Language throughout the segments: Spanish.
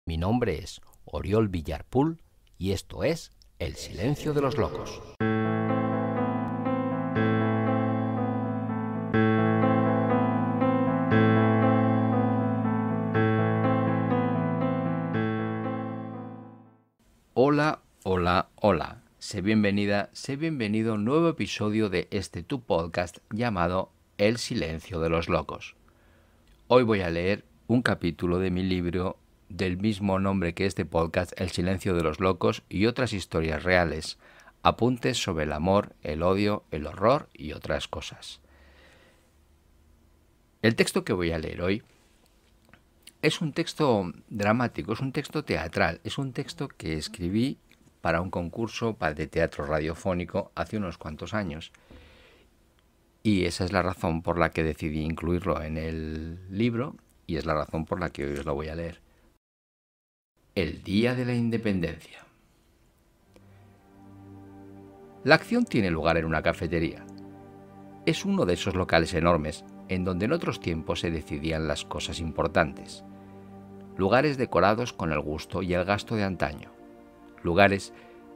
Mi nombre es Oriol Villarpool y esto es El Silencio de los Locos. Hola, hola, hola. Sé bienvenida, sé bienvenido a un nuevo episodio de este tu podcast llamado El Silencio de los Locos. Hoy voy a leer un capítulo de mi libro del mismo nombre que este podcast, El Silencio de los Locos, y otras historias reales, apuntes sobre el amor, el odio, el horror y otras cosas. El texto que voy a leer hoy es un texto dramático, es un texto teatral, es un texto que escribí para un concurso de teatro radiofónico hace unos cuantos años. Y esa es la razón por la que decidí incluirlo en el libro y es la razón por la que hoy os lo voy a leer. El Día de la Independencia. La acción tiene lugar en una cafetería. Es uno de esos locales enormes en donde en otros tiempos se decidían las cosas importantes. Lugares decorados con el gusto y el gasto de antaño. Lugares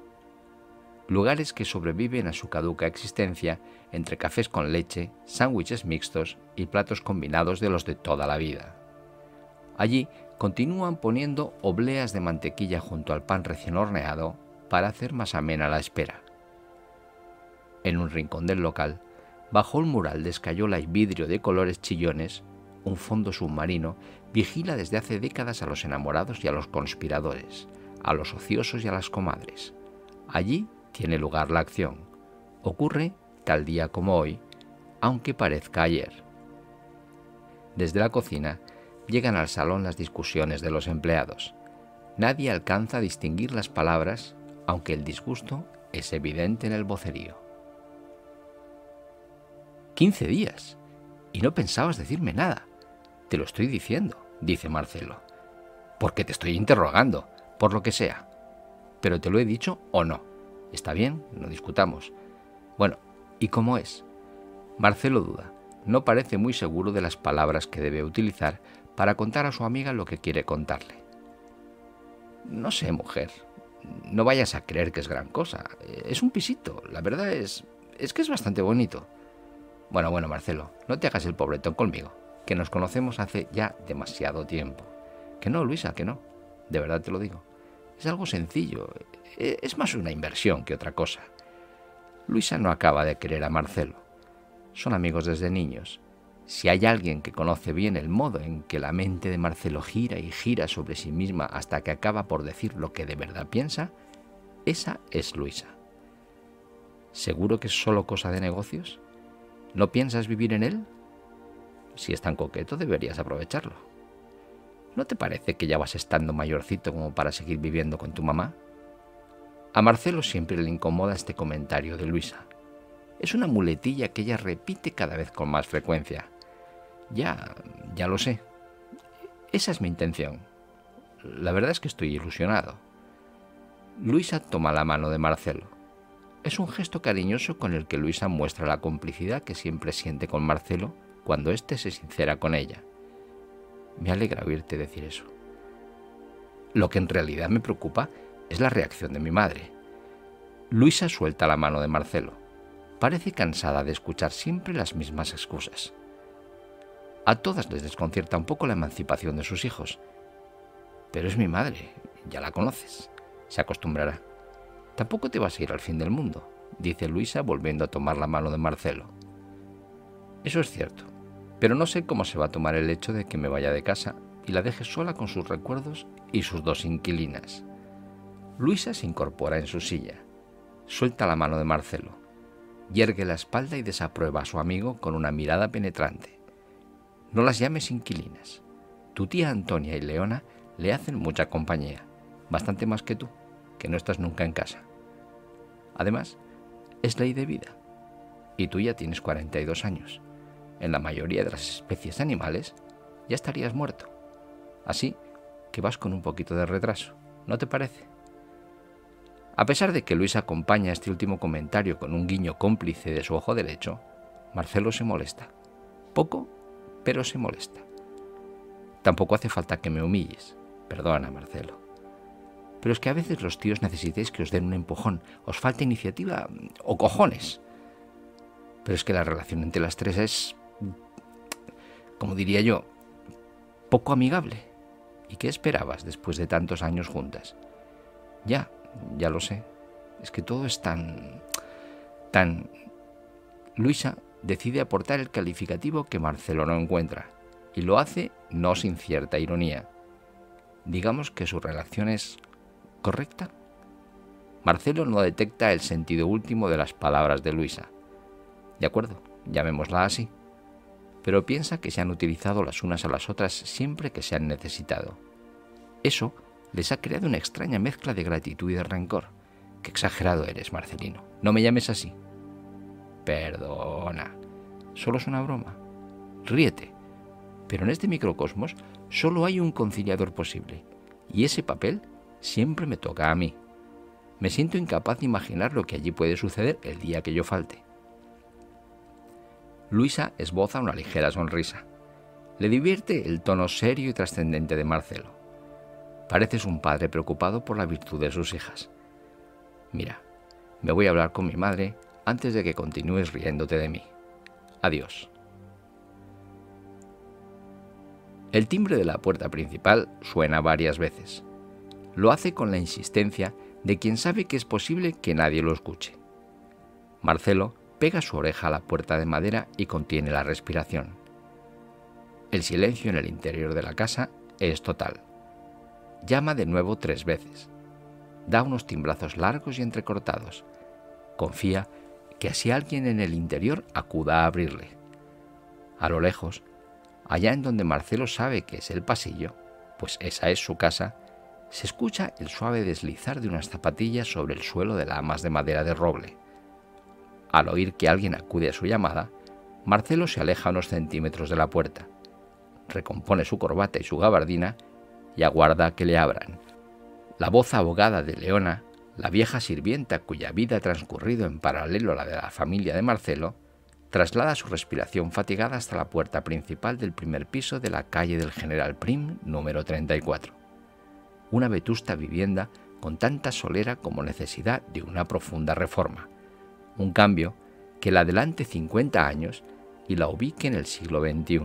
que sobreviven a su caduca existencia entre cafés con leche, sándwiches mixtos y platos combinados de los de toda la vida. Allí continúan poniendo obleas de mantequilla junto al pan recién horneado para hacer más amena la espera. En un rincón del local, bajo un mural de escayola y vidrio de colores chillones, un fondo submarino vigila desde hace décadas a los enamorados y a los conspiradores, a los ociosos y a las comadres. Allí tiene lugar la acción. Ocurre tal día como hoy, aunque parezca ayer. Desde la cocina llegan al salón las discusiones de los empleados. Nadie alcanza a distinguir las palabras, aunque el disgusto es evidente en el vocerío. 15 días. Y no pensabas decirme nada. Te lo estoy diciendo, dice Marcelo. Porque te estoy interrogando, por lo que sea. Pero te lo he dicho o no. Está bien, no discutamos. Bueno, ¿y cómo es? Marcelo duda. No parece muy seguro de las palabras que debe utilizar para contar a su amiga lo que quiere contarle. No sé, mujer. No vayas a creer que es gran cosa. Es un pisito. La verdad es que es bastante bonito. Bueno, Marcelo, no te hagas el pobretón conmigo, que nos conocemos hace ya demasiado tiempo. Que no, Luisa, que no. De verdad te lo digo. Es algo sencillo. Es más una inversión que otra cosa. Luisa no acaba de querer a Marcelo. Son amigos desde niños. Si hay alguien que conoce bien el modo en que la mente de Marcelo gira y gira sobre sí misma hasta que acaba por decir lo que de verdad piensa, esa es Luisa. ¿Seguro que es solo cosa de negocios? ¿No piensas vivir en él? Si es tan coqueto, deberías aprovecharlo. ¿No te parece que ya vas estando mayorcito como para seguir viviendo con tu mamá? A Marcelo siempre le incomoda este comentario de Luisa. Es una muletilla que ella repite cada vez con más frecuencia. Ya lo sé. Esa es mi intención. La verdad es que estoy ilusionado. Luisa toma la mano de Marcelo. Es un gesto cariñoso con el que Luisa muestra la complicidad que siempre siente con Marcelo cuando éste se sincera con ella. Me alegra oírte decir eso. Lo que en realidad me preocupa es la reacción de mi madre. Luisa suelta la mano de Marcelo. Parece cansada de escuchar siempre las mismas excusas. A todas les desconcierta un poco la emancipación de sus hijos. Pero es mi madre, ya la conoces. Se acostumbrará. Tampoco te vas a ir al fin del mundo, dice Luisa volviendo a tomar la mano de Marcelo. Eso es cierto, pero no sé cómo se va a tomar el hecho de que me vaya de casa y la deje sola con sus recuerdos y sus dos inquilinas. Luisa se incorpora en su silla, suelta la mano de Marcelo, yergue la espalda y desaprueba a su amigo con una mirada penetrante. No las llames inquilinas. Tu tía Antonia y Leona le hacen mucha compañía, bastante más que tú, que no estás nunca en casa. Además, es ley de vida. Y tú ya tienes 42 años. En la mayoría de las especies animales ya estarías muerto. Así que vas con un poquito de retraso, ¿no te parece? A pesar de que Luisa acompaña este último comentario con un guiño cómplice de su ojo derecho, Marcelo se molesta. Poco, pero se molesta. Tampoco hace falta que me humilles. Perdona, Marcelo. Pero es que a veces los tíos necesitáis que os den un empujón, os falta iniciativa o cojones. Pero es que la relación entre las tres es, como diría yo, poco amigable. ¿Y qué esperabas después de tantos años juntas? Ya lo sé. Es que todo es tan... Luisa decide aportar el calificativo que Marcelo no encuentra, y lo hace no sin cierta ironía. Digamos que su relación es correcta. Marcelo no detecta el sentido último de las palabras de Luisa. De acuerdo, llamémosla así. Pero piensa que se han utilizado las unas a las otras siempre que se han necesitado. Eso les ha creado una extraña mezcla de gratitud y de rencor. Qué exagerado eres, Marcelino. No me llames así. Perdona. Solo es una broma. Ríete. Pero en este microcosmos solo hay un conciliador posible. Y ese papel siempre me toca a mí. Me siento incapaz de imaginar lo que allí puede suceder el día que yo falte. Luisa esboza una ligera sonrisa. Le divierte el tono serio y trascendente de Marcelo. Pareces un padre preocupado por la virtud de sus hijas. Mira, me voy a hablar con mi madre antes de que continúes riéndote de mí. Adiós. El timbre de la puerta principal suena varias veces. Lo hace con la insistencia de quien sabe que es posible que nadie lo escuche. Marcelo pega su oreja a la puerta de madera y contiene la respiración. El silencio en el interior de la casa es total. Llama de nuevo 3 veces. Da unos timbrazos largos y entrecortados. Confía que así alguien en el interior acuda a abrirle. A lo lejos, allá en donde Marcelo sabe que es el pasillo, pues esa es su casa, se escucha el suave deslizar de unas zapatillas sobre el suelo de lamas de madera de roble. Al oír que alguien acude a su llamada, Marcelo se aleja unos centímetros de la puerta, recompone su corbata y su gabardina y aguarda a que le abran. La voz ahogada de Leona, la vieja sirvienta cuya vida ha transcurrido en paralelo a la de la familia de Marcelo, traslada su respiración fatigada hasta la puerta principal del primer piso de la calle del General Prim, número 34. Una vetusta vivienda con tanta solera como necesidad de una profunda reforma. Un cambio que la adelante 50 años y la ubique en el siglo XXI.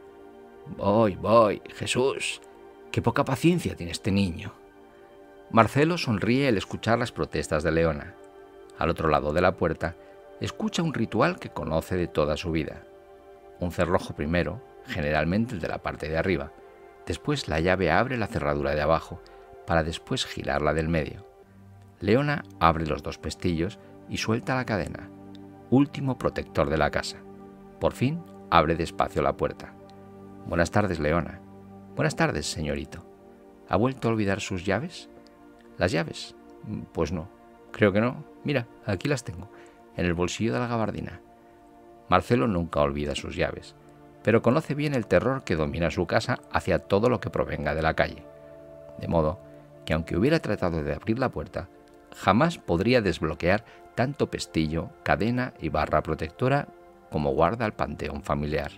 Voy, Jesús. Qué poca paciencia tiene este niño. Marcelo sonríe al escuchar las protestas de Leona. Al otro lado de la puerta, escucha un ritual que conoce de toda su vida. Un cerrojo primero, generalmente el de la parte de arriba. Después la llave abre la cerradura de abajo, para después girar la del medio. Leona abre los 2 pestillos y suelta la cadena. Último protector de la casa. Por fin abre despacio la puerta. Buenas tardes, Leona. Buenas tardes, señorito. ¿Ha vuelto a olvidar sus llaves? ¿Las llaves? Pues no, creo que no. Mira, aquí las tengo, en el bolsillo de la gabardina. Marcelo nunca olvida sus llaves, pero conoce bien el terror que domina su casa hacia todo lo que provenga de la calle. De modo que aunque hubiera tratado de abrir la puerta, jamás podría desbloquear tanto pestillo, cadena y barra protectora como guarda el panteón familiar.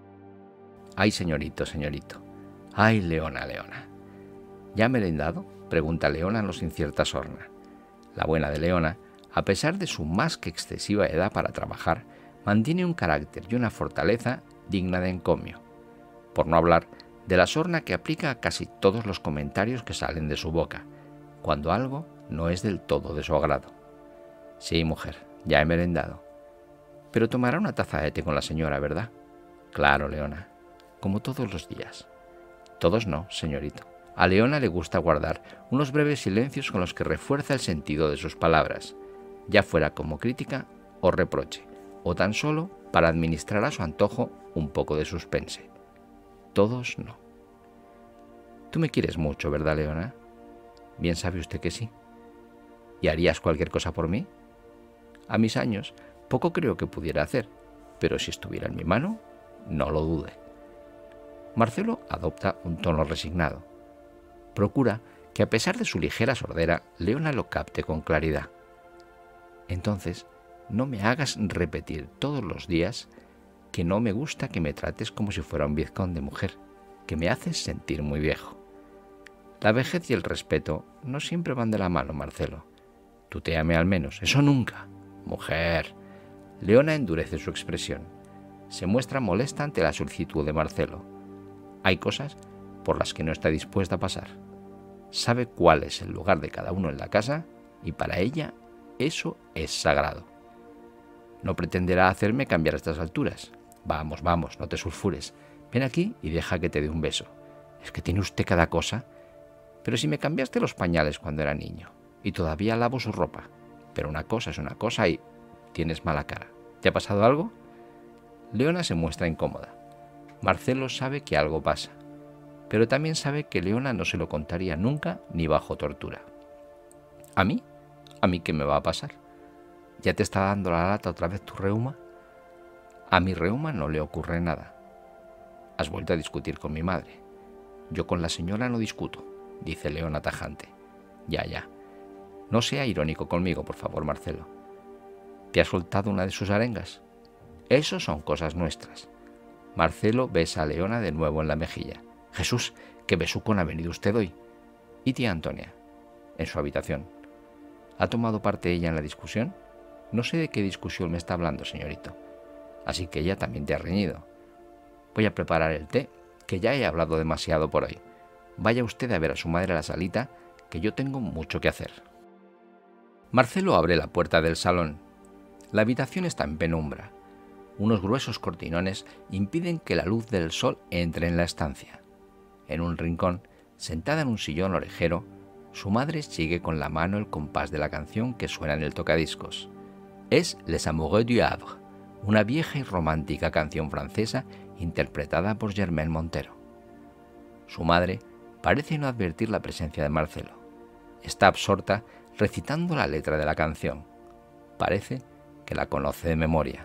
Ay, señorito. Ay, Leona. ¿Ya ha merendado?, pregunta Leona no sin cierta sorna. La buena de Leona, a pesar de su más que excesiva edad para trabajar, mantiene un carácter y una fortaleza digna de encomio. Por no hablar de la sorna que aplica a casi todos los comentarios que salen de su boca, cuando algo no es del todo de su agrado. Sí, mujer, ya he merendado. Pero tomará una taza de té con la señora, ¿verdad? Claro, Leona, como todos los días. Todos no, señorito. A Leona le gusta guardar unos breves silencios con los que refuerza el sentido de sus palabras, ya fuera como crítica o reproche, o tan solo para administrar a su antojo un poco de suspense. Todos no. Tú me quieres mucho, ¿verdad, Leona? Bien sabe usted que sí. ¿Y harías cualquier cosa por mí? A mis años, poco creo que pudiera hacer, pero si estuviera en mi mano, no lo dude. Marcelo adopta un tono resignado. Procura que, a pesar de su ligera sordera, Leona lo capte con claridad. Entonces, no me hagas repetir todos los días que no me gusta que me trates como si fuera un vizconde, mujer, que me haces sentir muy viejo. La vejez y el respeto no siempre van de la mano, Marcelo. Tutéame al menos, eso nunca. Mujer. Leona endurece su expresión. Se muestra molesta ante la solicitud de Marcelo. Hay cosas por las que no está dispuesta a pasar. Sabe cuál es el lugar de cada uno en la casa y para ella eso es sagrado. No pretenderá hacerme cambiar a estas alturas. Vamos, vamos, no te sulfures. Ven aquí y deja que te dé un beso. Es que tiene usted cada cosa. Pero si me cambiaste los pañales cuando era niño y todavía lavo su ropa. Pero una cosa es una cosa y tienes mala cara. ¿Te ha pasado algo? Leona se muestra incómoda. Marcelo sabe que algo pasa, pero también sabe que Leona no se lo contaría nunca ni bajo tortura. ¿A mí? ¿A mí qué me va a pasar? ¿Ya te está dando la lata otra vez tu reuma? A mi reuma no le ocurre nada. Has vuelto a discutir con mi madre. Yo con la señora no discuto, dice Leona tajante. Ya. No sea irónico conmigo, por favor, Marcelo. ¿Te ha soltado una de sus arengas? Eso son cosas nuestras. Marcelo besa a Leona de nuevo en la mejilla. Jesús, qué besucón ha venido usted hoy. ¿Y tía Antonia? En su habitación. ¿Ha tomado parte ella en la discusión? No sé de qué discusión me está hablando, señorito. Así que ella también te ha reñido. Voy a preparar el té, que ya he hablado demasiado por hoy. Vaya usted a ver a su madre a la salita, que yo tengo mucho que hacer. Marcelo abre la puerta del salón. La habitación está en penumbra. Unos gruesos cortinones impiden que la luz del sol entre en la estancia. En un rincón, sentada en un sillón orejero, su madre sigue con la mano el compás de la canción que suena en el tocadiscos. Es Les Amoureux du Havre, una vieja y romántica canción francesa interpretada por Germaine Montero. Su madre parece no advertir la presencia de Marcelo. Está absorta recitando la letra de la canción. Parece que la conoce de memoria.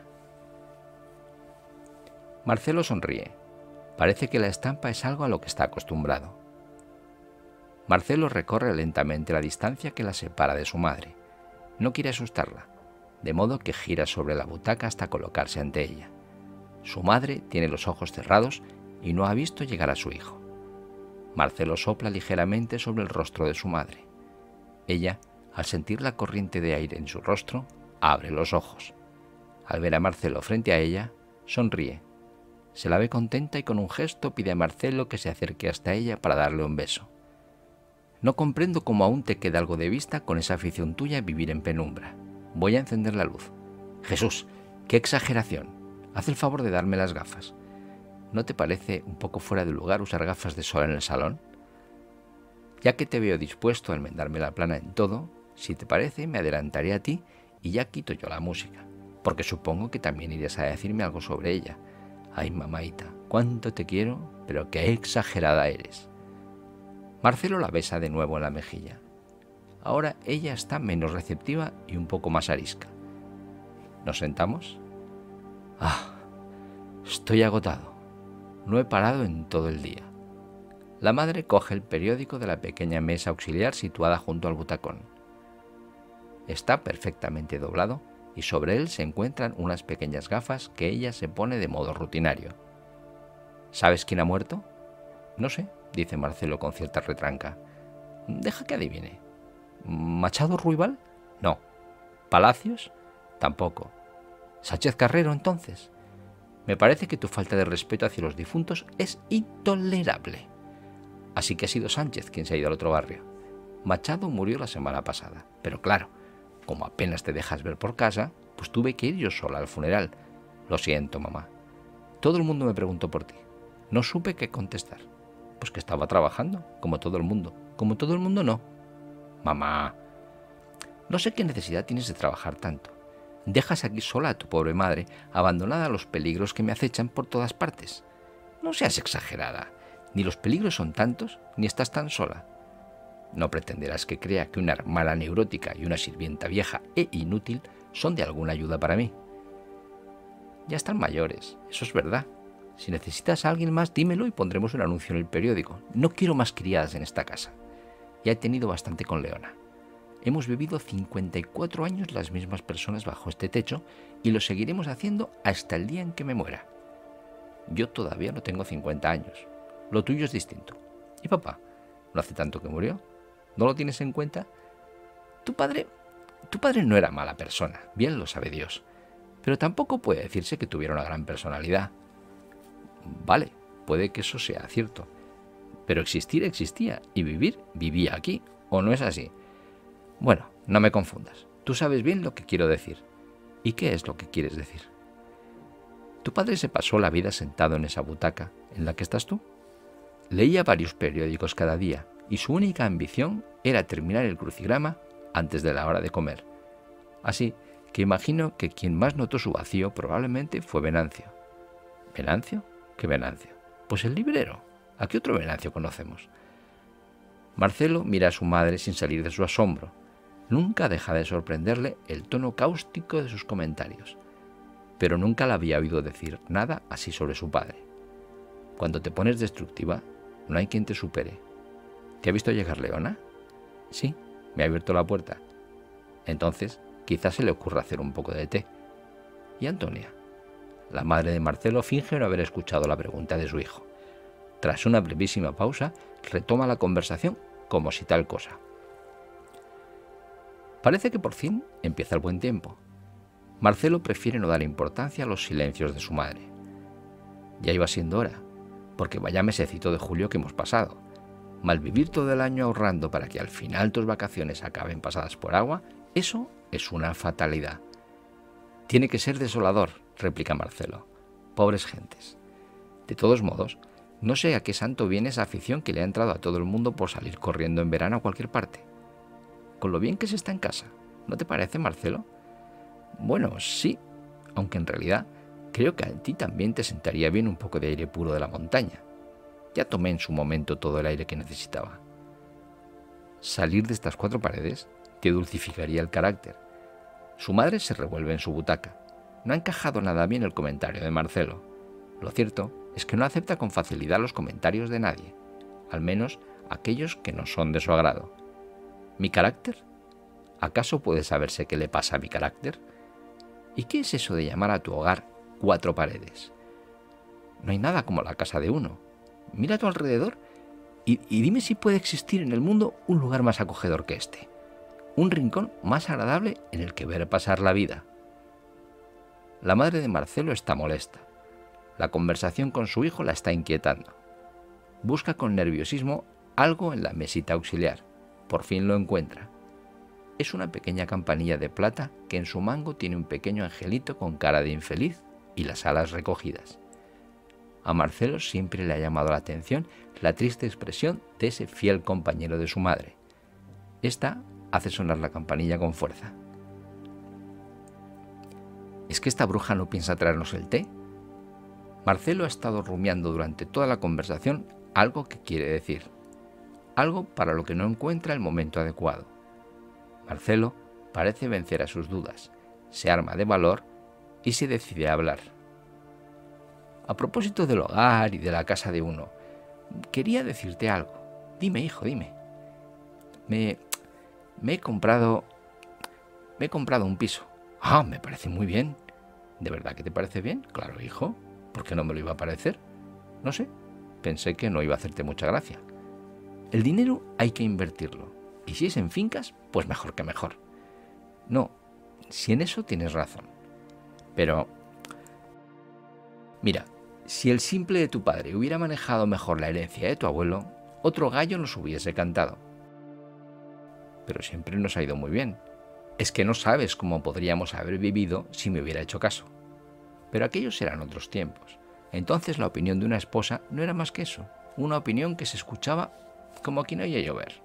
Marcelo sonríe. Parece que la estampa es algo a lo que está acostumbrado. Marcelo recorre lentamente la distancia que la separa de su madre. No quiere asustarla, de modo que gira sobre la butaca hasta colocarse ante ella. Su madre tiene los ojos cerrados y no ha visto llegar a su hijo. Marcelo sopla ligeramente sobre el rostro de su madre. Ella, al sentir la corriente de aire en su rostro, abre los ojos. Al ver a Marcelo frente a ella, sonríe. Se la ve contenta y con un gesto pide a Marcelo que se acerque hasta ella para darle un beso. No comprendo cómo aún te queda algo de vista con esa afición tuya a vivir en penumbra. Voy a encender la luz. Jesús, qué exageración. Haz el favor de darme las gafas. ¿No te parece un poco fuera de lugar usar gafas de sol en el salón? Ya que te veo dispuesto a enmendarme la plana en todo, si te parece me adelantaré a ti y ya quito yo la música, porque supongo que también irías a decirme algo sobre ella. Ay, mamaita, cuánto te quiero, pero qué exagerada eres. Marcelo la besa de nuevo en la mejilla. Ahora ella está menos receptiva y un poco más arisca. ¿Nos sentamos? Estoy agotado. No he parado en todo el día. La madre coge el periódico de la pequeña mesa auxiliar situada junto al butacón. Está perfectamente doblado y sobre él se encuentran unas pequeñas gafas que ella se pone de modo rutinario. ¿Sabes quién ha muerto? No sé, dice Marcelo con cierta retranca. Deja que adivine. ¿Machado Ruibal? No. ¿Palacios? Tampoco. ¿Sánchez Carrero, entonces? Me parece que tu falta de respeto hacia los difuntos es intolerable. Así que ha sido Sánchez quien se ha ido al otro barrio. Machado murió la semana pasada, pero claro, como apenas te dejas ver por casa, pues tuve que ir yo sola al funeral. Lo siento, mamá. Todo el mundo me preguntó por ti. No supe qué contestar. Pues que estaba trabajando, como todo el mundo. Como todo el mundo no. Mamá, no sé qué necesidad tienes de trabajar tanto. Dejas aquí sola a tu pobre madre, abandonada a los peligros que me acechan por todas partes. No seas exagerada. Ni los peligros son tantos, ni estás tan sola. No pretenderás que crea que una hermana neurótica y una sirvienta vieja e inútil son de alguna ayuda para mí. Ya están mayores, eso es verdad. Si necesitas a alguien más, dímelo y pondremos un anuncio en el periódico. No quiero más criadas en esta casa. Ya he tenido bastante con Leona. Hemos vivido 54 años las mismas personas bajo este techo y lo seguiremos haciendo hasta el día en que me muera. Yo todavía no tengo 50 años. Lo tuyo es distinto. Y papá, No hace tanto que murió. ¿No lo tienes en cuenta? Tu padre no era mala persona, bien lo sabe Dios, pero tampoco puede decirse que tuviera una gran personalidad. Vale, puede que eso sea cierto, pero existir existía y vivir vivía aquí, ¿o no es así? Bueno, no me confundas, tú sabes bien lo que quiero decir. ¿Y qué es lo que quieres decir? Tu padre se pasó la vida sentado en esa butaca en la que estás tú. Leía varios periódicos cada día y su única ambición era terminar el crucigrama antes de la hora de comer. Así que imagino que quien más notó su vacío probablemente fue Venancio. ¿Venancio? ¿Qué Venancio? Pues el librero. ¿A qué otro Venancio conocemos? Marcelo mira a su madre sin salir de su asombro. Nunca deja de sorprenderle el tono cáustico de sus comentarios, pero nunca la había oído decir nada así sobre su padre. Cuando te pones destructiva, no hay quien te supere. ¿Te ha visto llegar Leona? Sí, me ha abierto la puerta. Entonces, quizás se le ocurra hacer un poco de té. ¿Y Antonia? La madre de Marcelo finge no haber escuchado la pregunta de su hijo. Tras una brevísima pausa, retoma la conversación como si tal cosa. Parece que por fin empieza el buen tiempo. Marcelo prefiere no dar importancia a los silencios de su madre. Ya iba siendo hora, porque vaya mesecito de julio que hemos pasado. Malvivir todo el año ahorrando para que al final tus vacaciones acaben pasadas por agua, eso es una fatalidad. Tiene que ser desolador, replica Marcelo. Pobres gentes. De todos modos, no sé a qué santo viene esa afición que le ha entrado a todo el mundo por salir corriendo en verano a cualquier parte. Con lo bien que se está en casa, ¿no te parece, Marcelo? Bueno, sí, aunque en realidad creo que a ti también te sentaría bien un poco de aire puro de la montaña. Ya tomé en su momento todo el aire que necesitaba. Salir de estas cuatro paredes te dulcificaría el carácter. Su madre se revuelve en su butaca. No ha encajado nada bien el comentario de Marcelo. Lo cierto es que no acepta con facilidad los comentarios de nadie, al menos aquellos que no son de su agrado. ¿Mi carácter? ¿Acaso puede saberse qué le pasa a mi carácter? ¿Y qué es eso de llamar a tu hogar cuatro paredes? No hay nada como la casa de uno. Mira a tu alrededor y dime si puede existir en el mundo un lugar más acogedor que este. Un rincón más agradable en el que ver pasar la vida. La madre de Marcelo está molesta. La conversación con su hijo la está inquietando. Busca con nerviosismo algo en la mesita auxiliar. Por fin lo encuentra. Es una pequeña campanilla de plata que en su mango tiene un pequeño angelito con cara de infeliz y las alas recogidas. A Marcelo siempre le ha llamado la atención la triste expresión de ese fiel compañero de su madre. Esta hace sonar la campanilla con fuerza. ¿Es que esta bruja no piensa traernos el té? Marcelo ha estado rumiando durante toda la conversación algo que quiere decir, algo para lo que no encuentra el momento adecuado. Marcelo parece vencer a sus dudas, se arma de valor y se decide a hablar. A propósito del hogar y de la casa de uno, quería decirte algo. Dime, hijo, dime. Me he comprado un piso. Ah, me parece muy bien. ¿De verdad que te parece bien? Claro, hijo. ¿Por qué no me lo iba a parecer? No sé. Pensé que no iba a hacerte mucha gracia. El dinero hay que invertirlo. Y si es en fincas, pues mejor que mejor. No, si en eso tienes razón. Pero, mira, si el simple de tu padre hubiera manejado mejor la herencia de tu abuelo, otro gallo nos hubiese cantado. Pero siempre nos ha ido muy bien. Es que no sabes cómo podríamos haber vivido si me hubiera hecho caso. Pero aquellos eran otros tiempos. Entonces la opinión de una esposa no era más que eso, una opinión que se escuchaba como quien oye llover.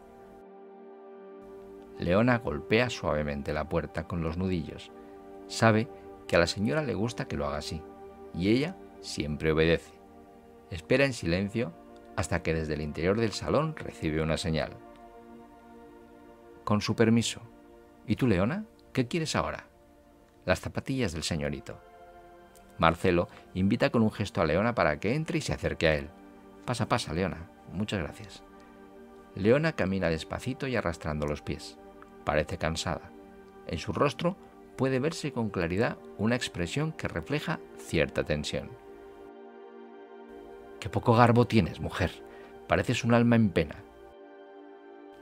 Leona golpea suavemente la puerta con los nudillos. Sabe que a la señora le gusta que lo haga así, y ella siempre obedece. Espera en silencio hasta que desde el interior del salón recibe una señal. Con su permiso. ¿Y tú, Leona? ¿Qué quieres ahora? Las zapatillas del señorito. Marcelo invita con un gesto a Leona para que entre y se acerque a él. Pasa, pasa, Leona. Muchas gracias. Leona camina despacito y arrastrando los pies. Parece cansada. En su rostro puede verse con claridad una expresión que refleja cierta tensión. Qué poco garbo tienes, mujer. Pareces un alma en pena.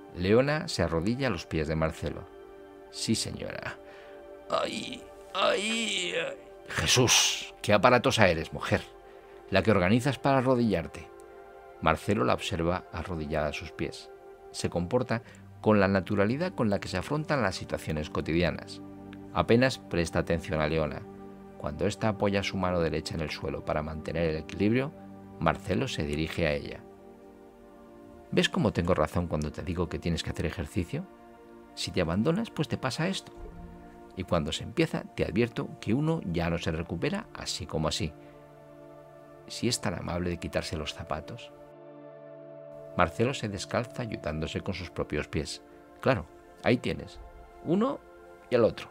Leona se arrodilla a los pies de Marcelo. Sí, señora. ¡Ay! ¡Ay! Jesús, qué aparatosa eres, mujer. La que organizas para arrodillarte. Marcelo la observa arrodillada a sus pies. Se comporta con la naturalidad con la que se afrontan las situaciones cotidianas. Apenas presta atención a Leona. Cuando ésta apoya su mano derecha en el suelo para mantener el equilibrio, Marcelo se dirige a ella. ¿Ves cómo tengo razón cuando te digo que tienes que hacer ejercicio? Si te abandonas, pues te pasa esto. Y cuando se empieza, te advierto que uno ya no se recupera así como así. Si es tan amable de quitarse los zapatos. Marcelo se descalza ayudándose con sus propios pies. Claro, ahí tienes, uno y el otro.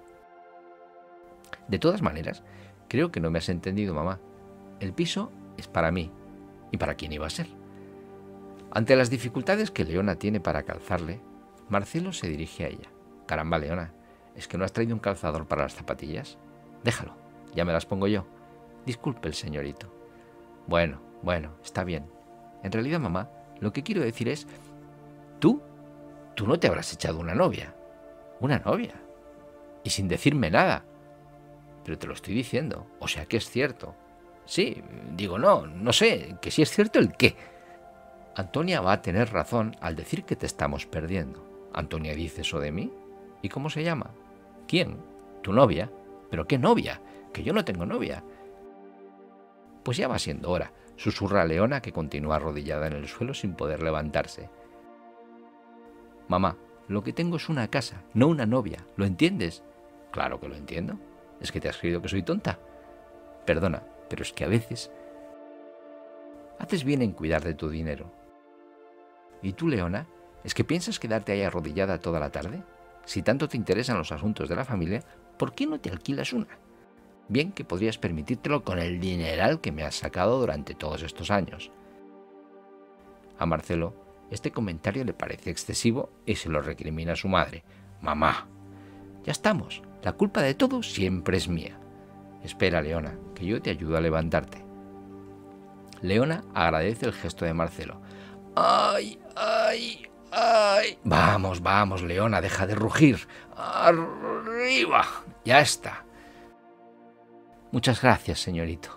De todas maneras, creo que no me has entendido, mamá. El piso es para mí. ¿Y para quién iba a ser? Ante las dificultades que Leona tiene para calzarle, Marcelo se dirige a ella. Caramba, Leona, ¿es que no has traído un calzador para las zapatillas? Déjalo, ya me las pongo yo. Disculpe el señorito. Bueno, está bien. En realidad, mamá, lo que quiero decir es, tú no te habrás echado una novia. ¿Una novia? Y sin decirme nada. Pero te lo estoy diciendo, o sea que es cierto. Sí, digo no sé, que si es cierto el qué. Antonia va a tener razón al decir que te estamos perdiendo. ¿Antonia dice eso de mí? ¿Y cómo se llama? ¿Quién? ¿Tu novia? ¿Pero qué novia? Que yo no tengo novia. Pues ya va siendo hora, susurra Leona, que continúa arrodillada en el suelo sin poder levantarse. Mamá, lo que tengo es una casa, no una novia, ¿lo entiendes? Claro que lo entiendo. ¿Es que te has creído que soy tonta? Perdona, pero es que a veces haces bien en cuidar de tu dinero. ¿Y tú, Leona, es que piensas quedarte ahí arrodillada toda la tarde? Si tanto te interesan los asuntos de la familia, ¿por qué no te alquilas una? Bien que podrías permitírtelo con el dineral que me has sacado durante todos estos años. A Marcelo este comentario le parece excesivo y se lo recrimina a su madre. Mamá, ya estamos. La culpa de todo siempre es mía. Espera, Leona, que yo te ayudo a levantarte. Leona agradece el gesto de Marcelo. ¡Ay! Vamos, Leona, deja de rugir. ¡Arriba! Ya está. Muchas gracias, señorito.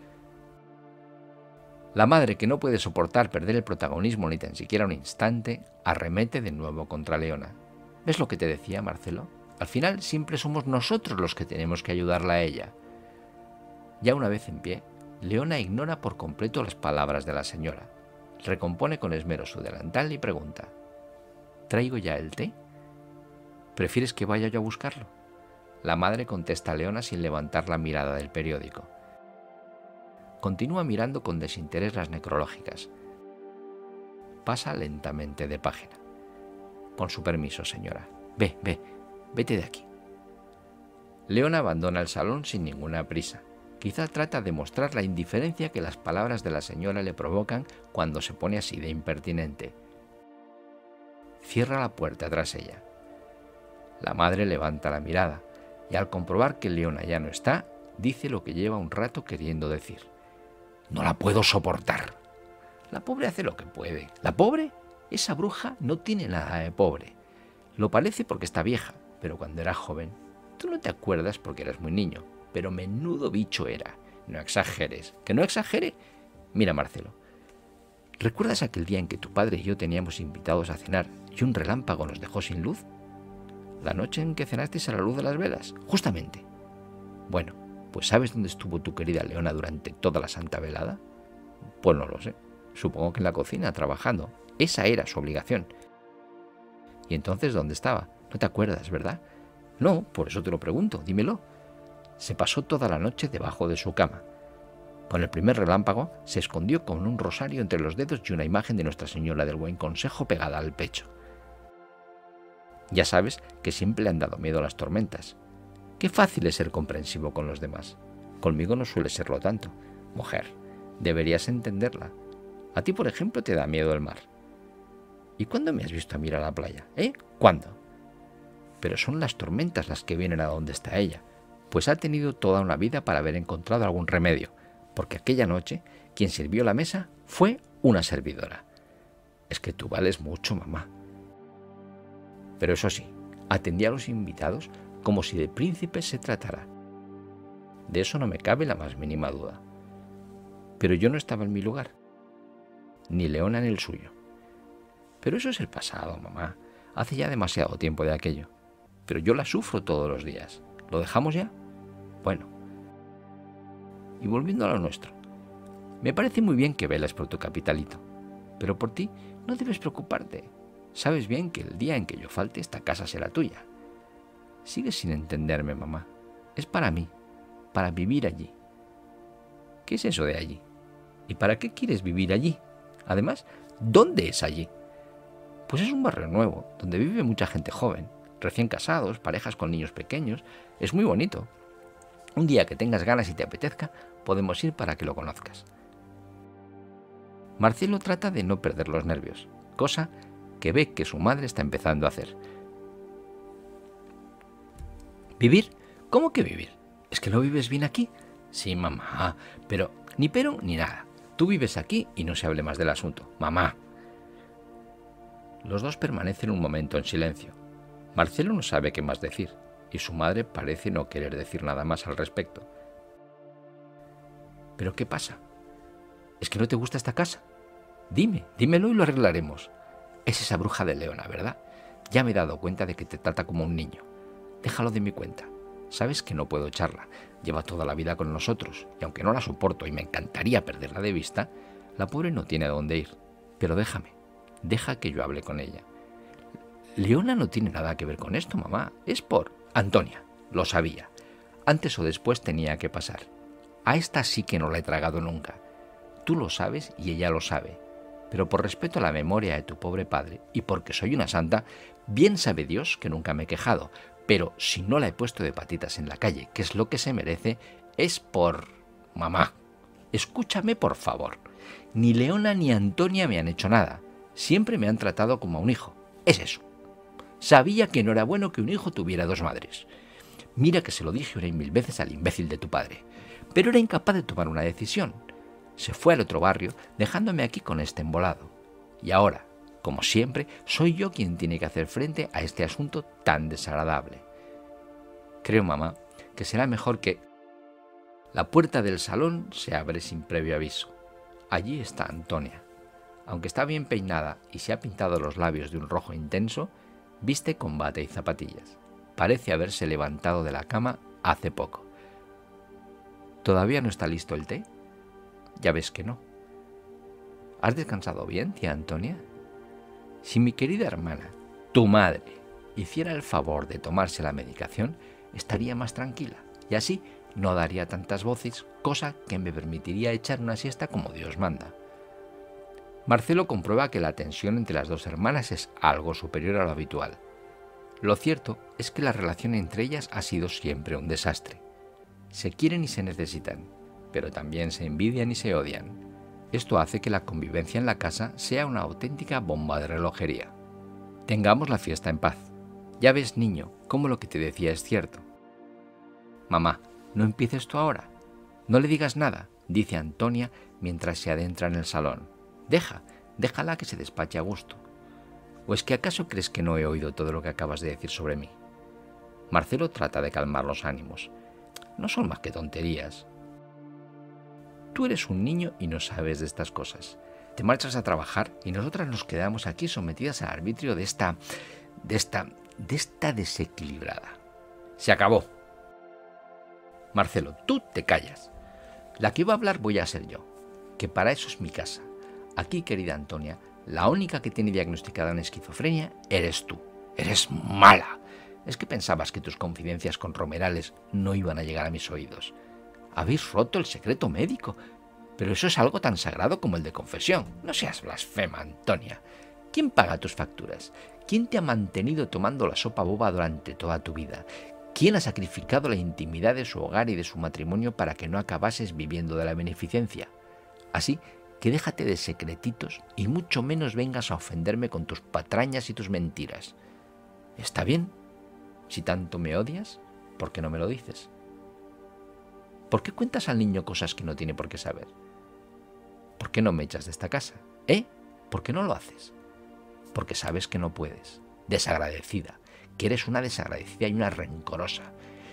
La madre, que no puede soportar perder el protagonismo ni tan siquiera un instante, arremete de nuevo contra Leona. ¿Ves lo que te decía, Marcelo? Al final siempre somos nosotros los que tenemos que ayudarla a ella. Ya una vez en pie, Leona ignora por completo las palabras de la señora. Recompone con esmero su delantal y pregunta: ¿traigo ya el té? ¿Prefieres que vaya yo a buscarlo? La madre contesta a Leona sin levantar la mirada del periódico. Continúa mirando con desinterés las necrológicas. Pasa lentamente de página. Con su permiso, señora. Vete de aquí. Leona abandona el salón sin ninguna prisa. Quizá trata de mostrar la indiferencia que las palabras de la señora le provocan cuando se pone así de impertinente. Cierra la puerta tras ella. La madre levanta la mirada y al comprobar que Leona ya no está, dice lo que lleva un rato queriendo decir. No la puedo soportar. La pobre hace lo que puede. ¿La pobre? Esa bruja no tiene nada de pobre. Lo parece porque está vieja, pero cuando era joven, tú no te acuerdas porque eras muy niño, pero menudo bicho era. No exageres. ¿Que no exagere? Mira, Marcelo, ¿recuerdas aquel día en que tu padre y yo teníamos invitados a cenar y un relámpago nos dejó sin luz? La noche en que cenasteis a la luz de las velas, justamente. Bueno, pues ¿sabes dónde estuvo tu querida Leona durante toda la santa velada? Pues no lo sé. Supongo que en la cocina, trabajando. Esa era su obligación. ¿Y entonces dónde estaba? No te acuerdas, ¿verdad? No, por eso te lo pregunto, dímelo. Se pasó toda la noche debajo de su cama. Con el primer relámpago se escondió con un rosario entre los dedos y una imagen de Nuestra Señora del Buen Consejo pegada al pecho. Ya sabes que siempre le han dado miedo a las tormentas. Qué fácil es ser comprensivo con los demás. Conmigo no suele serlo tanto. Mujer, deberías entenderla. A ti, por ejemplo, te da miedo el mar. ¿Y cuándo me has visto a mí ir a la playa? ¿Cuándo? Pero son las tormentas las que vienen a donde está ella, pues ha tenido toda una vida para haber encontrado algún remedio, porque aquella noche quien sirvió la mesa fue una servidora. Es que tú vales mucho, mamá. Pero eso sí, atendía a los invitados como si de príncipes se tratara. De eso no me cabe la más mínima duda. Pero yo no estaba en mi lugar, ni Leona en el suyo. Pero eso es el pasado, mamá. Hace ya demasiado tiempo de aquello. Pero yo la sufro todos los días. ¿Lo dejamos ya? Bueno. Y volviendo a lo nuestro. Me parece muy bien que veles por tu capitalito. Pero por ti no debes preocuparte. Sabes bien que el día en que yo falte, esta casa será tuya. Sigues sin entenderme, mamá. Es para mí, para vivir allí. ¿Qué es eso de allí? ¿Y para qué quieres vivir allí? Además, ¿dónde es allí? Pues es un barrio nuevo, donde vive mucha gente joven, recién casados, parejas con niños pequeños. Es muy bonito. Un día que tengas ganas y te apetezca, podemos ir para que lo conozcas. Marcelo trata de no perder los nervios, cosa que ve que su madre está empezando a hacer. ¿Vivir? ¿Cómo que vivir? ¿Es que no vives bien aquí? Sí, mamá, pero ni nada. Tú vives aquí y no se hable más del asunto. Mamá. Los dos permanecen un momento en silencio. Marcelo no sabe qué más decir y su madre parece no querer decir nada más al respecto. ¿Pero qué pasa? ¿Es que no te gusta esta casa? Dímelo y lo arreglaremos. Es esa bruja de Leona, ¿verdad? Ya me he dado cuenta de que te trata como un niño. Déjalo de mi cuenta. Sabes que no puedo echarla. Lleva toda la vida con nosotros y aunque no la soporto y me encantaría perderla de vista, la pobre no tiene a dónde ir. Pero deja que yo hable con ella. Leona no tiene nada que ver con esto, mamá. Es por Antonia. Lo sabía. Antes o después tenía que pasar. A esta sí que no la he tragado nunca. Tú lo sabes y ella lo sabe. Pero por respeto a la memoria de tu pobre padre y porque soy una santa, bien sabe Dios que nunca me he quejado. Pero si no la he puesto de patitas en la calle, que es lo que se merece, es por... Mamá, escúchame por favor. Ni Leona ni Antonia me han hecho nada. Siempre me han tratado como a un hijo. Es eso. Sabía que no era bueno que un hijo tuviera dos madres. Mira que se lo dije una y mil veces al imbécil de tu padre. Pero era incapaz de tomar una decisión. Se fue al otro barrio, dejándome aquí con este embolado. Y ahora, como siempre, soy yo quien tiene que hacer frente a este asunto tan desagradable. Creo, mamá, que será mejor que... La puerta del salón se abre sin previo aviso. Allí está Antonia. Aunque está bien peinada y se ha pintado los labios de un rojo intenso, viste con bata y zapatillas. Parece haberse levantado de la cama hace poco. ¿Todavía no está listo el té? Ya ves que no. ¿Has descansado bien, tía Antonia? Si mi querida hermana, tu madre, hiciera el favor de tomarse la medicación, estaría más tranquila y así no daría tantas voces, cosa que me permitiría echar una siesta como Dios manda. Marcelo comprueba que la tensión entre las dos hermanas es algo superior a lo habitual. Lo cierto es que la relación entre ellas ha sido siempre un desastre. Se quieren y se necesitan, pero también se envidian y se odian. Esto hace que la convivencia en la casa sea una auténtica bomba de relojería. Tengamos la fiesta en paz. Ya ves, niño, cómo lo que te decía es cierto. Mamá, no empieces tú ahora. No le digas nada, dice Antonia mientras se adentra en el salón. Déjala que se despache a gusto. ¿O es que acaso crees que no he oído todo lo que acabas de decir sobre mí? Marcelo trata de calmar los ánimos. No son más que tonterías. Tú eres un niño y no sabes de estas cosas. Te marchas a trabajar y nosotras nos quedamos aquí sometidas al arbitrio de esta desequilibrada. Se acabó. Marcelo, tú te callas. La que iba a hablar voy a ser yo, que para eso es mi casa. Aquí, querida Antonia, la única que tiene diagnosticada una esquizofrenia eres tú. Eres mala. Es que pensabas que tus confidencias con Romerales no iban a llegar a mis oídos. Habéis roto el secreto médico. Pero eso es algo tan sagrado como el de confesión. No seas blasfema, Antonia. ¿Quién paga tus facturas? ¿Quién te ha mantenido tomando la sopa boba durante toda tu vida? ¿Quién ha sacrificado la intimidad de su hogar y de su matrimonio para que no acabases viviendo de la beneficencia? Así que déjate de secretitos y mucho menos vengas a ofenderme con tus patrañas y tus mentiras. ¿Está bien? Si tanto me odias, ¿por qué no me lo dices? ¿Por qué cuentas al niño cosas que no tiene por qué saber? ¿Por qué no me echas de esta casa? ¿Por qué no lo haces? Porque sabes que no puedes. desagradecida, que eres una desagradecida y una rencorosa.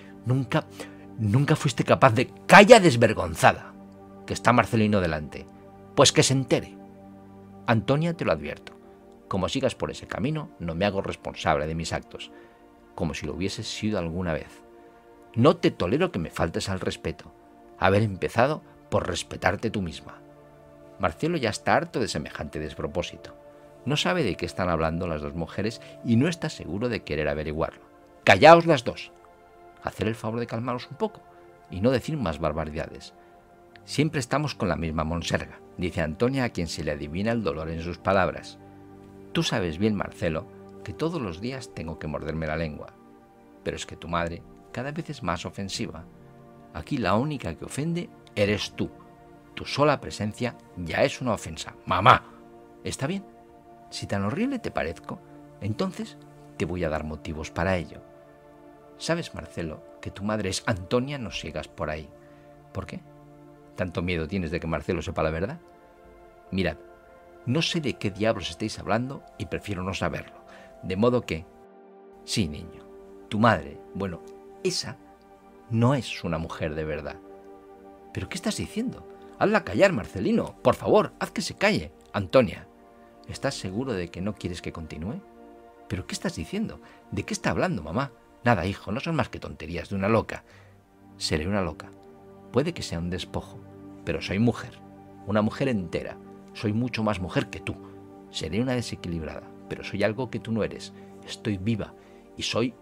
Nunca fuiste capaz de... ¡Calla, desvergonzada! Que está Marcelino delante. Pues que se entere. Antonia, te lo advierto. Como sigas por ese camino, no me hago responsable de mis actos, como si lo hubieses sido alguna vez. No te tolero que me faltes al respeto. Haber empezado por respetarte tú misma. Marcelo ya está harto de semejante despropósito. No sabe de qué están hablando las dos mujeres y no está seguro de querer averiguarlo. ¡Callaos las dos! Hacer el favor de calmaros un poco y no decir más barbaridades. Siempre estamos con la misma monserga, dice Antonia, a quien se le adivina el dolor en sus palabras. Tú sabes bien, Marcelo, que todos los días tengo que morderme la lengua. Pero es que tu madre cada vez es más ofensiva. Aquí la única que ofende eres tú. Tu sola presencia ya es una ofensa. ¡Mamá! ¿Está bien? Si tan horrible te parezco, entonces te voy a dar motivos para ello. ¿Sabes, Marcelo, que tu madre es Antonia? No sigas por ahí. ¿Por qué? ¿Tanto miedo tienes de que Marcelo sepa la verdad? Mirad, no sé de qué diablos estáis hablando y prefiero no saberlo. De modo que... Sí, niño, tu madre, bueno, esa no es una mujer de verdad. ¿Pero qué estás diciendo? Hazla callar, Marcelino. Por favor, haz que se calle. Antonia, ¿estás seguro de que no quieres que continúe? ¿Pero qué estás diciendo? ¿De qué está hablando, mamá? Nada, hijo, no son más que tonterías de una loca. Seré una loca. Puede que sea un despojo, pero soy mujer. Una mujer entera. Soy mucho más mujer que tú. Seré una desequilibrada, pero soy algo que tú no eres. Estoy viva y soy...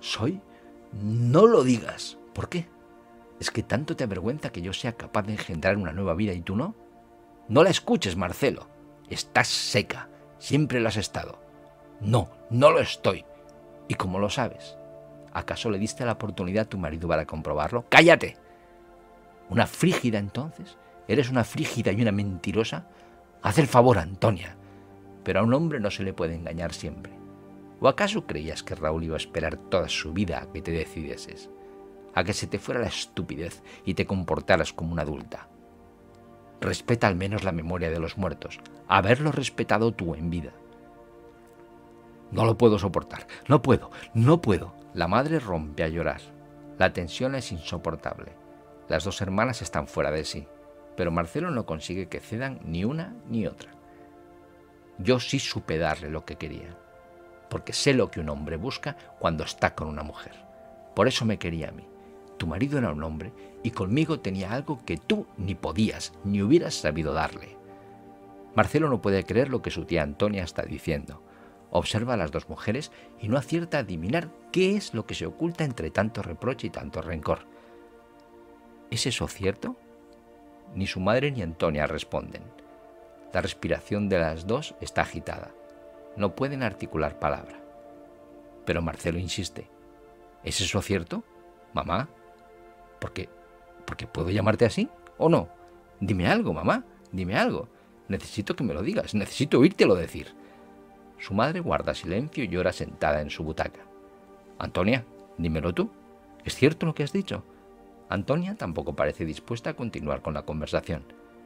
No lo digas. ¿Por qué? ¿Es que tanto te avergüenza que yo sea capaz de engendrar una nueva vida y tú no? No la escuches, Marcelo. Estás seca. Siempre lo has estado. No lo estoy. ¿Y cómo lo sabes? ¿Acaso le diste la oportunidad a tu marido para comprobarlo? ¡Cállate! ¿Una frígida entonces? ¿Eres una frígida y una mentirosa? Haz el favor, Antonia. Pero a un hombre no se le puede engañar siempre. ¿O acaso creías que Raúl iba a esperar toda su vida a que te decidieses? A que se te fuera la estupidez y te comportaras como una adulta. Respeta al menos la memoria de los muertos. Haberlo respetado tú en vida. No lo puedo soportar. No puedo. La madre rompe a llorar. La tensión es insoportable. Las dos hermanas están fuera de sí, pero Marcelo no consigue que cedan ni una ni otra. Yo sí supe darle lo que quería, porque sé lo que un hombre busca cuando está con una mujer. Por eso me quería a mí. Tu marido era un hombre y conmigo tenía algo que tú ni podías ni hubieras sabido darle. Marcelo no puede creer lo que su tía Antonia está diciendo. Observa a las dos mujeres y no acierta a adivinar qué es lo que se oculta entre tanto reproche y tanto rencor. ¿Es eso cierto? Ni su madre ni Antonia responden. La respiración de las dos está agitada. No pueden articular palabra. Pero Marcelo insiste. ¿Es eso cierto, mamá? ¿Por qué puedo llamarte así o no? Dime algo, mamá, dime algo. Necesito que me lo digas, necesito oírtelo decir. Su madre guarda silencio y llora sentada en su butaca. Antonia, dímelo tú. ¿Es cierto lo que has dicho? Antonia tampoco parece dispuesta a continuar con la conversación.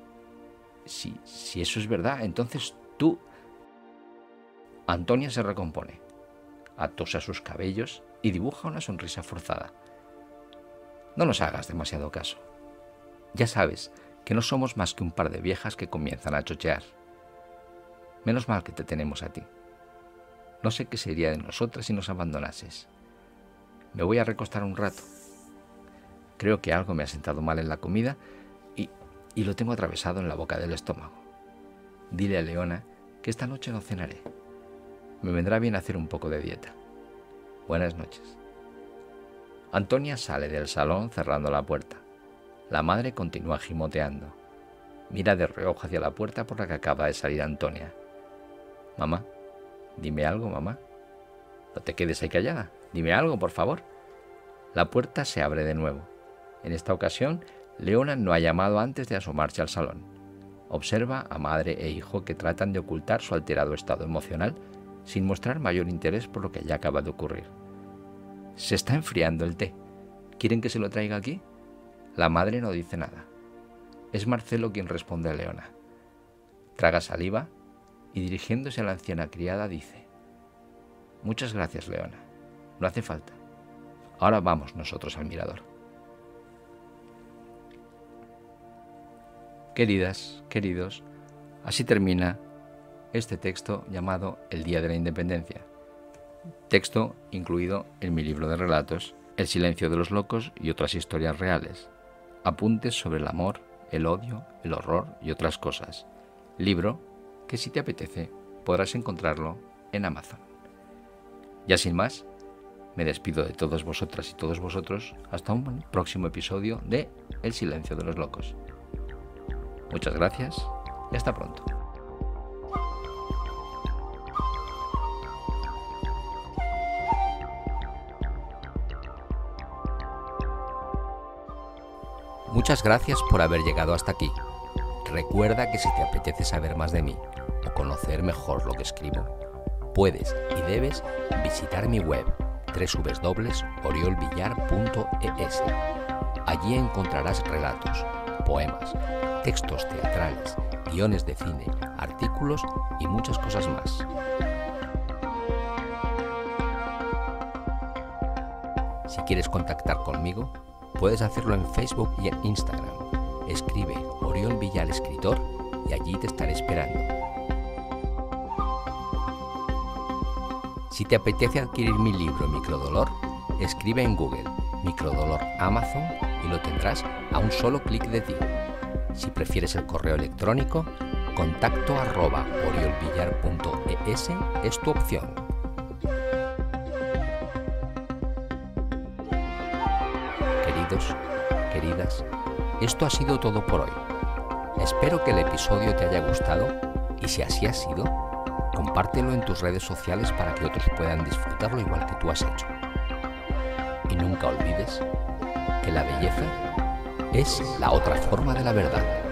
Si eso es verdad, entonces tú... Antonia se recompone, atosa sus cabellos y dibuja una sonrisa forzada. No nos hagas demasiado caso. Ya sabes que no somos más que un par de viejas que comienzan a chochear. Menos mal que te tenemos a ti. No sé qué sería de nosotras si nos abandonases. Me voy a recostar un rato. Creo que algo me ha sentado mal en la comida y lo tengo atravesado en la boca del estómago. Dile a Leona que esta noche no cenaré. Me vendrá bien hacer un poco de dieta. Buenas noches. Antonia sale del salón cerrando la puerta. La madre continúa gimoteando. Mira de reojo hacia la puerta por la que acaba de salir Antonia. Mamá, dime algo, mamá. No te quedes ahí callada. Dime algo, por favor. La puerta se abre de nuevo. En esta ocasión, Leona no ha llamado antes de asomarse al salón. Observa a madre e hijo que tratan de ocultar su alterado estado emocional sin mostrar mayor interés por lo que ya acaba de ocurrir. Se está enfriando el té. ¿Quieren que se lo traiga aquí? La madre no dice nada. Es Marcelo quien responde a Leona. Traga saliva y dirigiéndose a la anciana criada dice: Muchas gracias, Leona. No hace falta. Ahora vamos nosotros al mirador. Queridas, queridos, así termina este texto llamado El Día de la Independencia. Texto incluido en mi libro de relatos, El silencio de los locos y otras historias reales. Apuntes sobre el amor, el odio, el horror y otras cosas. Libro que, si te apetece, podrás encontrarlo en Amazon. Ya sin más, me despido de todas vosotras y todos vosotros hasta un próximo episodio de El silencio de los locos. Muchas gracias y hasta pronto. Muchas gracias por haber llegado hasta aquí. Recuerda que si te apetece saber más de mí o conocer mejor lo que escribo, puedes y debes visitar mi web www.oriolvillar.es. Allí encontrarás relatos, poemas, textos teatrales, guiones de cine, artículos y muchas cosas más. Si quieres contactar conmigo, puedes hacerlo en Facebook y en Instagram. Escribe Oriol Villar Escritor y allí te estaré esperando. Si te apetece adquirir mi libro Microdolor, escribe en Google Microdolor Amazon y lo tendrás a un solo clic de ti. Si prefieres el correo electrónico, contacto@oriolvillar.es es tu opción. Queridos, queridas, esto ha sido todo por hoy. Espero que el episodio te haya gustado y si así ha sido, compártelo en tus redes sociales para que otros puedan disfrutarlo igual que tú has hecho. Y nunca olvides que la belleza es la otra forma de la verdad.